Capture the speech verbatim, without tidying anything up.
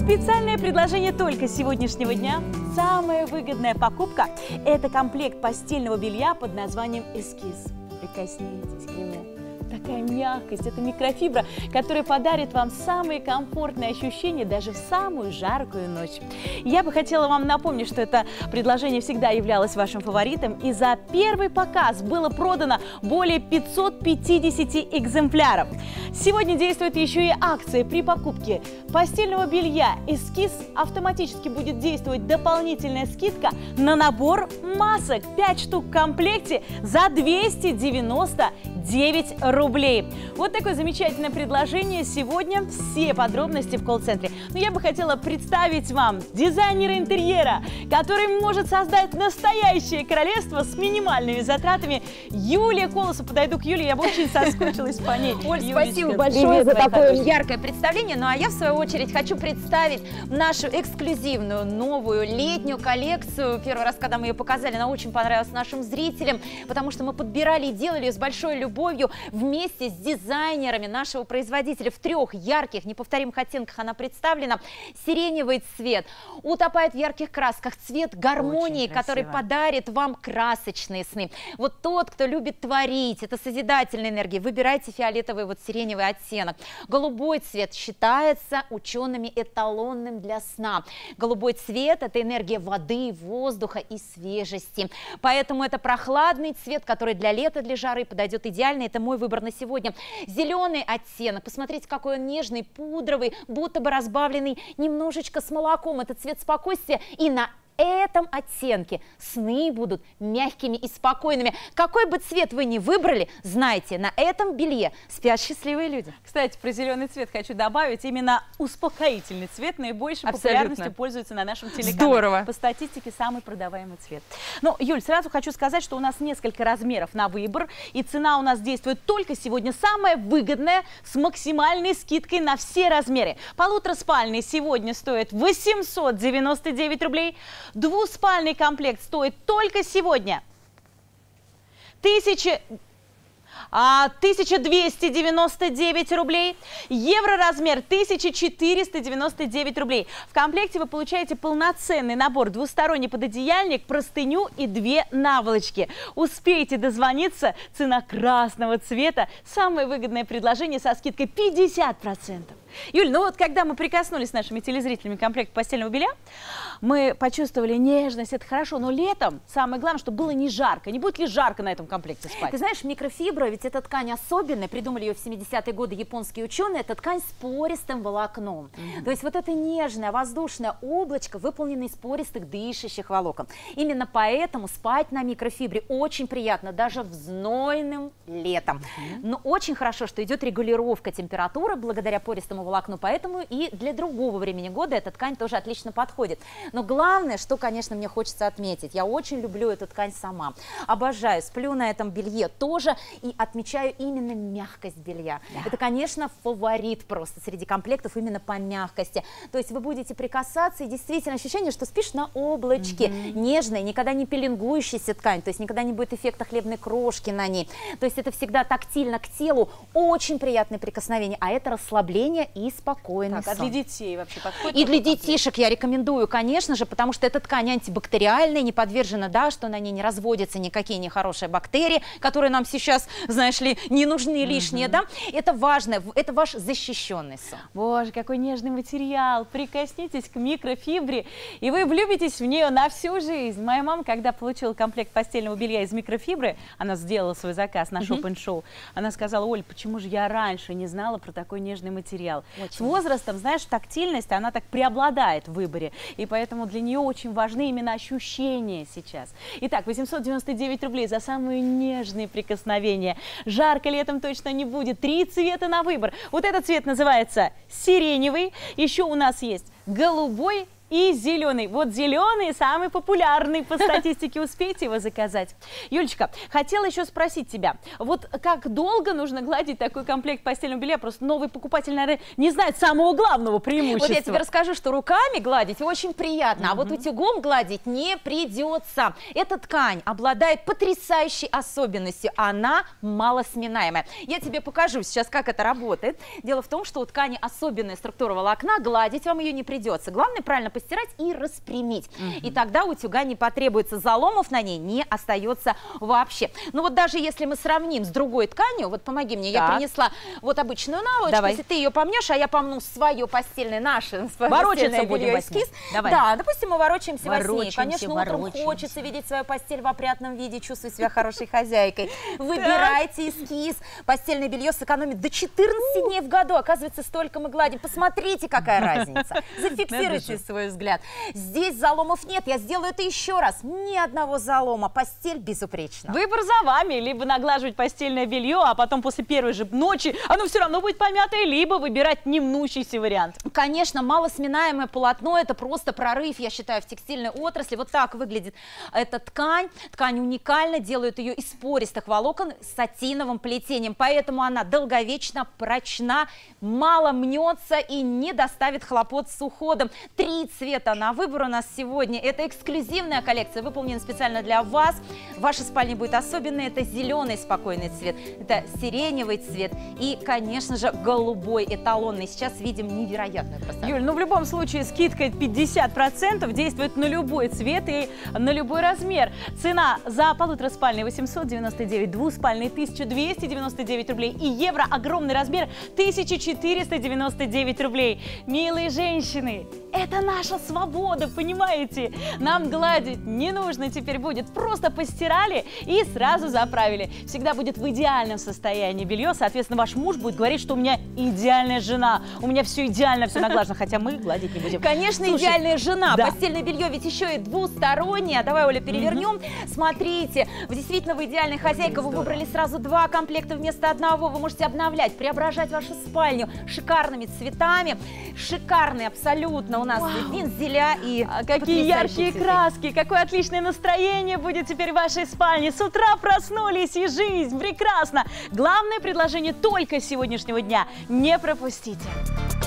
Специальное предложение только сегодняшнего дня. Самая выгодная покупка – это комплект постельного белья под названием «Эскиз». Прикоснитесь к нему. Такая мягкость, это микрофибра, которая подарит вам самые комфортные ощущения даже в самую жаркую ночь. Я бы хотела вам напомнить, что это предложение всегда являлось вашим фаворитом, и за первый показ было продано более пятисот пятидесяти экземпляров. Сегодня действует еще и акция. При покупке постельного белья «Эскиз» автоматически будет действовать дополнительная скидка на набор масок. пять штук в комплекте за двести девяносто девять рублей. Вот такое замечательное предложение сегодня. Все подробности в колл-центре. Но я бы хотела представить вам дизайнера интерьера, который может создать настоящее королевство с минимальными затратами. Юлия Колосова. Подойду к Юле, я бы очень соскучилась по ней. Оль, спасибо большое за такое яркое представление. Ну а я, в свою очередь, хочу представить нашу эксклюзивную новую летнюю коллекцию. Первый раз, когда мы ее показали, она очень понравилась нашим зрителям, потому что мы подбирали и делали ее с большой любовью вместе с дизайнерами нашего производителя. В трех ярких, неповторимых оттенках она представлена. Сиреневый цвет утопает в ярких красках, цвет гармонии, который подарит вам красочные сны. Вот тот, кто любит творить, это созидательная энергия, выбирайте фиолетовый, вот сиреневый оттенок. Голубой цвет считается учеными эталонным для сна. Голубой цвет – это энергия воды, воздуха и свежести. Поэтому это прохладный цвет, который для лета, для жары подойдет идеально. Это мой выбор на сегодня. Зеленый оттенок. Посмотрите, какой он нежный, пудровый, будто бы разбавленный немножечко с молоком. Это цвет спокойствия. И на этом оттенке сны будут мягкими и спокойными. Какой бы цвет вы ни выбрали, знайте, на этом белье спят счастливые люди. Кстати, про зеленый цвет хочу добавить. Именно успокоительный цвет наибольшей Абсолютно. популярностью пользуется на нашем телеканале. Здорово. По статистике, самый продаваемый цвет. Ну, Юль, сразу хочу сказать, что у нас несколько размеров на выбор, и цена у нас действует только сегодня самая выгодная, с максимальной скидкой на все размеры. Полутораспальный сегодня стоит восемьсот девяносто девять рублей. Двуспальный комплект стоит только сегодня тысяча двести девяносто девять рублей, евро размер тысяча четыреста девяносто девять рублей. В комплекте вы получаете полноценный набор: двусторонний пододеяльник, простыню и две наволочки. Успейте дозвониться, цена красного цвета, самое выгодное предложение со скидкой пятьдесят процентов. Юль, ну вот когда мы прикоснулись с нашими телезрителями к комплекту постельного белья, мы почувствовали нежность, это хорошо, но летом самое главное, чтобы было не жарко. Не будет ли жарко на этом комплекте спать? Ты знаешь, микрофибра, ведь эта ткань особенная, придумали ее в семидесятые годы японские ученые, это ткань с пористым волокном. Mm-hmm. То есть вот это нежное воздушное облачко выполнено из пористых дышащих волокон. Именно поэтому спать на микрофибре очень приятно, даже в знойным летом. Mm-hmm. Но очень хорошо, что идет регулировка температуры благодаря пористому волокну, поэтому и для другого времени года эта ткань тоже отлично подходит. Но главное, что, конечно, мне хочется отметить, я очень люблю эту ткань сама, обожаю, сплю на этом белье тоже и отмечаю именно мягкость белья. Да. Это, конечно, фаворит просто среди комплектов именно по мягкости. То есть вы будете прикасаться, и действительно ощущение, что спишь на облачке, mm-hmm. нежная, никогда не пеленгующаяся ткань, то есть никогда не будет эффекта хлебной крошки на ней. То есть это всегда тактильно к телу, очень приятное прикосновение, а это расслабление и спокойный так, сон. А для детей вообще подходит? И для детишек я рекомендую, конечно же, потому что эта ткань антибактериальная, не подвержена, да, что на ней не разводятся никакие нехорошие бактерии, которые нам сейчас, знаешь ли, не нужны лишние, угу. да. Это важно, это ваш защищенный сон. Боже, какой нежный материал. Прикоснитесь к микрофибре, и вы влюбитесь в нее на всю жизнь. Моя мама, когда получила комплект постельного белья из микрофибры, она сделала свой заказ на шоп-н-шоу, она сказала: Оль, почему же я раньше не знала про такой нежный материал? Очень. С возрастом, знаешь, тактильность, она так преобладает в выборе, и поэтому для нее очень важны именно ощущения сейчас. Итак, восемьсот девяносто девять рублей за самые нежные прикосновения. Жарко летом точно не будет. Три цвета на выбор. Вот этот цвет называется сиреневый. Еще у нас есть голубой и зеленый. Вот зеленый самый популярный по статистике. Успейте его заказать. Юлечка, хотела еще спросить тебя, вот как долго нужно гладить такой комплект постельного белья? Просто новый покупатель, наверное, не знает самого главного преимущества. Вот я тебе расскажу, что руками гладить очень приятно, Mm-hmm. а вот утюгом гладить не придется. Эта ткань обладает потрясающей особенностью, она малосминаемая. Я тебе покажу сейчас, как это работает. Дело в том, что у ткани особенная структура волокна, гладить вам ее не придется. Главное правильно постирать и распрямить. Mm-hmm. И тогда утюга не потребуется, заломов на ней не остается вообще. Ну вот даже если мы сравним с другой тканью, вот помоги мне, так. я принесла вот обычную наволочку. Давай. Если ты ее помнешь, а я помну свое постельное, наше ворочаться будем эскиз. Давай. Да, допустим, мы ворочаемся во сне. Конечно, ворочаемся. утром хочется видеть свою постель в опрятном виде, чувствовать себя хорошей хозяйкой. Выбирайте эскиз. Постельное белье сэкономит до четырнадцати дней в году. Оказывается, столько мы гладим. Посмотрите, какая разница. Зафиксируйте свой взгляд. Здесь заломов нет. Я сделаю это еще раз. Ни одного залома. Постель безупречна. Выбор за вами. Либо наглаживать постельное белье, а потом после первой же ночи оно все равно будет помятое, либо выбирать немнущийся вариант. Конечно, малосминаемое полотно – это просто прорыв, я считаю, в текстильной отрасли. Вот так выглядит эта ткань. Ткань уникальна, делают ее из пористых волокон с сатиновым плетением, поэтому она долговечна, прочна, мало мнется и не доставит хлопот с уходом. Три цвета на выбор у нас сегодня. Это эксклюзивная коллекция, выполнена специально для вас. В вашей спальне будет особенный. Это зеленый спокойный цвет, это сиреневый цвет и, конечно же, голубой эталонный. Сейчас видим невероятную красоту. Юль, ну в любом случае скидка пятьдесят процентов действует на любой цвет и на любой размер. Цена за полутораспальный восемьсот девяносто девять, двуспальный тысяча двести девяносто девять рублей и евро огромный размер тысяча четыреста девяносто девять рублей. Милые женщины, это наша свобода, понимаете? Нам гладить не нужно теперь будет, просто постирали и сразу заправили. Всегда будет в идеальном состоянии белье, соответственно, ваш муж будет говорить, что у меня идеальная жена, у меня все идеально, все наглажено, хотя мы гладить не будем. Конечно, Слушай, идеальная жена. Да. Постельное белье ведь еще и двустороннее. Давай, Оля, перевернем. Mm-hmm. Смотрите, вы действительно вы идеальная хозяйка. Вы выбрали сразу два комплекта вместо одного. Вы можете обновлять, преображать вашу спальню шикарными цветами. Шикарные абсолютно у нас вензеля и а какие яркие цветы. Краски, какое отличное настроение будет теперь в вашей спальне. С утра проснулись и жизнь прекрасна. Главное предложение только сегодняшнего дня. Не пропустите.